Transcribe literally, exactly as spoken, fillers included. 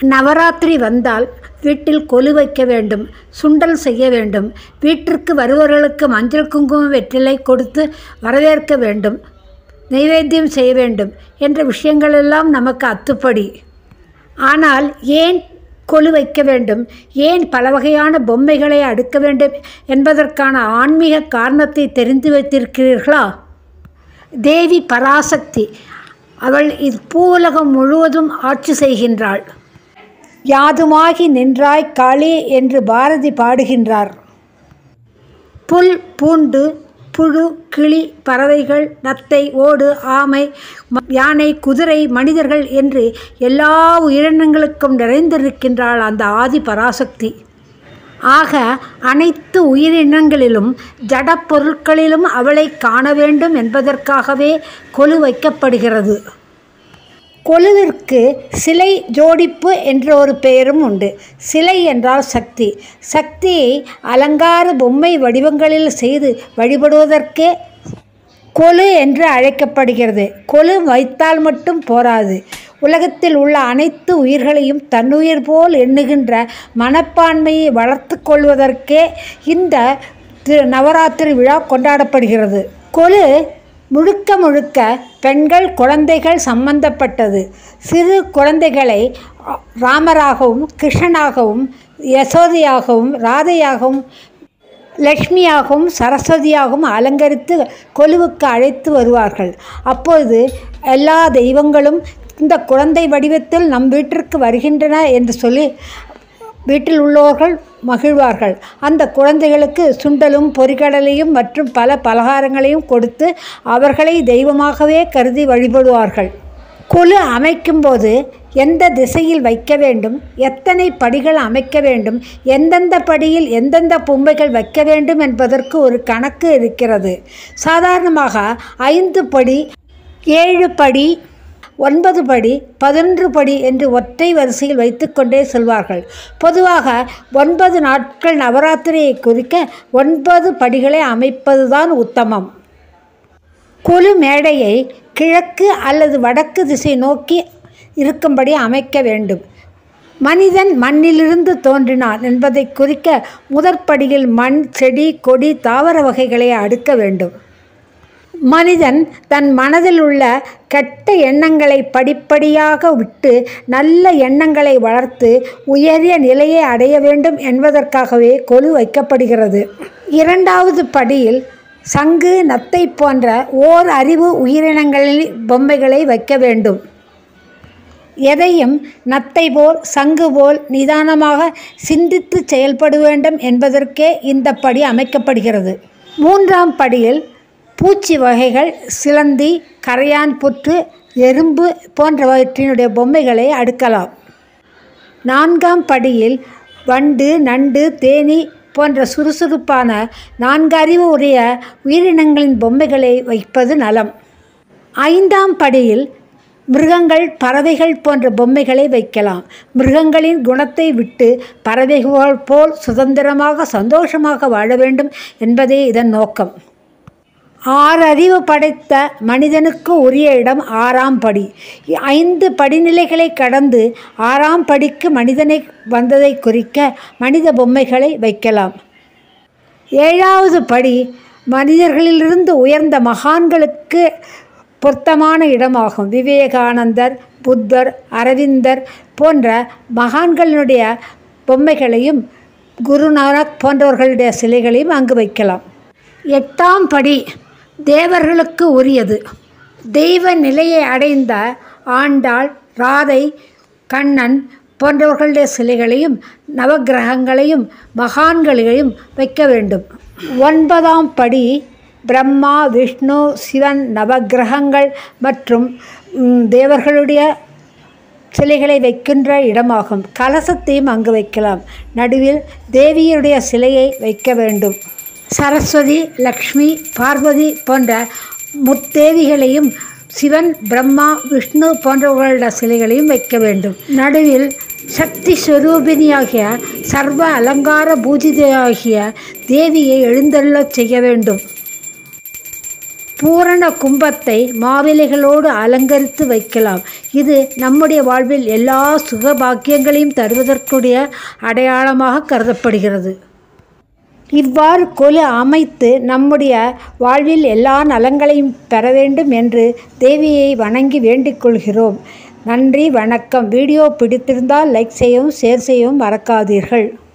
நவராத்திரி வந்தால் வீட்டில் கொலு வைக்க வேண்டும், சுண்டல் செய்ய வேண்டும், வீட்டிற்கு வருபவர்களுக்கு மஞ்சள் குங்குமம் வெற்றிலை கொடுத்து வரவேற்க வேண்டும், நைவேத்தியம் செய்ய வேண்டும் என்ற விஷயங்களெல்லாம் நமக்கு அத்துப்படி. ஆனால் ஏன் கொலு வைக்க வேண்டும், ஏன் பல வகையான பொம்மைகளை அடுக்க வேண்டும் என்பதற்கான ஆன்மீக காரணத்தை தெரிந்து வைத்திருக்கிறீர்களா? தேவி பராசக்தி, அவள் இப்பூவுலகம் முழுவதும் ஆட்சி செய்கின்றாள். யாதுமாகி நின்றாய் காளி என்று பாரதி பாடுகின்றார். புல், பூண்டு, புழு, கிளி, பறவைகள், நத்தை, ஓடு, ஆமை, யானை, குதிரை, மனிதர்கள் என்று எல்லா உயிரினங்களுக்கும் நிறைந்திருக்கின்றாள் அந்த ஆதி பராசக்தி. ஆக அனைத்து உயிரினங்களிலும் ஜட பொருட்களிலும் அவளை காண வேண்டும் என்பதற்காகவே கொலு வைக்கப்படுகிறது. கொலுவிற்கு சிலை ஜோடிப்பு என்ற ஒரு பெயரும் உண்டு. சிலை என்றால் சக்தி. சக்தியை அலங்கார பொம்மை வடிவங்களில் செய்து வழிபடுவதற்கே கொலு என்று அழைக்கப்படுகிறது. கொலு வைத்தால் மட்டும் போராது, உலகத்தில் உள்ள அனைத்து உயிர்களையும் தன்னுயிர் போல் எண்ணுகின்ற மனப்பான்மையை வளர்த்து கொள்வதற்கே இந்த நவராத்திரி விழா கொண்டாடப்படுகிறது. கொலு முழுக்க முழுக்க பெண்கள், குழந்தைகள் சம்பந்தப்பட்டது. சிறு குழந்தைகளை ராமராகவும், கிருஷ்ணனாகவும், யசோதையாகவும், ராதையாகவும், லக்ஷ்மியாகவும், சரஸ்வதியாகவும் அலங்கரித்து கொலுவுக்கு அழைத்து வருவார்கள். அப்போது எல்லா தெய்வங்களும் இந்த குழந்தை வடிவத்தில் நம் வீட்டிற்கு வருகின்றன என்று சொல்லி வீட்டில் உள்ளவர்கள் மகிழ்வார்கள். அந்த குழந்தைகளுக்கு சுண்டலும் பொரிகடலையும் மற்றும் பல பலகாரங்களையும் கொடுத்து அவர்களை தெய்வமாகவே கருதி வழிபடுவார்கள். கொலு அமைக்கும்போது எந்த திசையில் வைக்க வேண்டும், எத்தனை படிகள் அமைக்க வேண்டும், எந்தெந்த படியில் எந்தெந்த பொம்மைகள் வைக்க வேண்டும் என்பதற்கு ஒரு கணக்கு இருக்கிறது. சாதாரணமாக ஐந்து படி, ஏழு படி, ஒன்பது படி, பதினொன்று படி என்று ஒற்றை வரிசையில் வைத்து கொண்டே செல்வார்கள். பொதுவாக ஒன்பது நாட்கள் நவராத்திரியை குறிக்க ஒன்பது படிகளை அமைப்பதுதான் உத்தமம். கொலு மேடையை கிழக்கு அல்லது வடக்கு திசை நோக்கி இருக்கும்படி அமைக்க வேண்டும். மனிதன் மண்ணிலிருந்து தோன்றினான் என்பதை குறிக்க முதற்படியில் மண், செடி, கொடி, தாவர வகைகளை அடுக்க வேண்டும். மனிதன் தன் மனதில் உள்ள கெட்ட எண்ணங்களை படிப்படியாக விட்டு நல்ல எண்ணங்களை வளர்த்து உயரிய நிலையை அடைய வேண்டும் என்பதற்காகவே கொலு வைக்கப்படுகிறது. இரண்டாவது படியில் சங்கு, நத்தை போன்ற ஓர் அறிவு உயிரினங்களில் பொம்மைகளை வைக்க வேண்டும். எதையும் நத்தை போல், சங்கு போல் நிதானமாக சிந்தித்து செயல்பட வேண்டும் என்பதற்கே இந்த படி அமைக்கப்படுகிறது. மூன்றாம் படியில் பூச்சி வகைகள், சிலந்தி, கரையான் புற்று, எறும்பு போன்றவற்றினுடைய பொம்மைகளை அடுக்கலாம். நான்காம் படியில் வண்டு, நண்டு, தேனீ போன்ற சுறுசுறுப்பான நான்கு அறிவு உடைய உயிரினங்களின் பொம்மைகளை வைப்பது நலம். ஐந்தாம் படியில் மிருகங்கள், பறவைகள் போன்ற பொம்மைகளை வைக்கலாம். மிருகங்களின் குணத்தை விட்டு பறவைகள் போல் சுதந்திரமாக சந்தோஷமாக வாழ வேண்டும் என்பதே இதன் நோக்கம். ஆறறிவு படைத்த மனிதனுக்கு உரிய இடம் ஆறாம் படி. ஐந்து படிநிலைகளை கடந்து ஆறாம் படிக்கு மனிதனை வந்ததை குறிக்க மனித பொம்மைகளை வைக்கலாம். ஏழாவது படி மனிதர்களிலிருந்து உயர்ந்த மகான்களுக்கு பொருத்தமான இடமாகும். விவேகானந்தர், புத்தர், அரவிந்தர் போன்ற மகான்களினுடைய பொம்மைகளையும் குருநானக் போன்றவர்களுடைய சிலைகளையும் அங்கு வைக்கலாம். எட்டாம் படி தேவர்களுக்கு உரியது. தெய்வ நிலையை அடைந்த ஆண்டாள், ராதை, கண்ணன் போன்றவர்களுடைய சிலைகளையும் நவக்கிரகங்களையும் மகான்களையும் வைக்க வேண்டும். ஒன்பதாம் படி பிரம்மா, விஷ்ணு, சிவன், நவக்கிரகங்கள் மற்றும் தேவர்களுடைய சிலைகளை வைக்கின்ற இடமாகும். கலசத்தையும் அங்கு வைக்கலாம். நடுவில் தேவியுடைய சிலையை வைக்க வேண்டும். சரஸ்வதி, லக்ஷ்மி, பார்வதி போன்ற முத்தேவிகளையும் சிவன், பிரம்மா, விஷ்ணு போன்றவர்களுடைய சிலைகளையும் வைக்க வேண்டும். நடுவில் சக்தி ஸ்வரூபிணியாகிய சர்வ அலங்கார பூஜிதையாகிய தேவியை எழுந்தருளச் செய்ய வேண்டும். பூரண கும்பத்தை மாவிலைகளோடு அலங்கரித்து வைக்கலாம். இது நம்முடைய வாழ்வில் எல்லா சுகபாக்கியங்களையும் தருவதற்குரிய அடையாளமாக கருதப்படுகிறது. இவ்வாறு கொலு அமைத்து நம்முடைய வாழ்வில் எல்லா நலங்களையும் பெற வேண்டும் என்று தேவியை வணங்கி வேண்டிக் கொள்கிறோம். நன்றி, வணக்கம். வீடியோ பிடித்திருந்தால் லைக் செய்யவும் ஷேர் செய்யவும் மறக்காதீர்கள்.